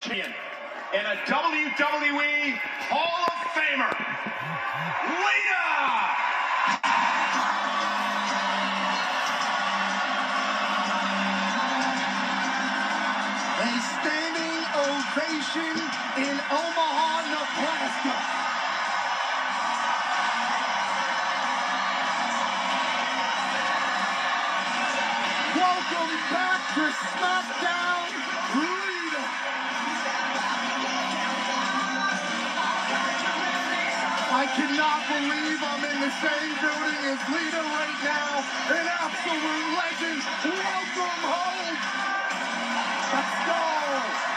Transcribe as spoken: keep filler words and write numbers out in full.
And a W W E Hall of Famer, Lita! A standing ovation in Omaha, Nebraska. Welcome back to SmackDown, Lita. I cannot believe I'm in the same building as Lita right now. An absolute legend. Welcome home. Let's go.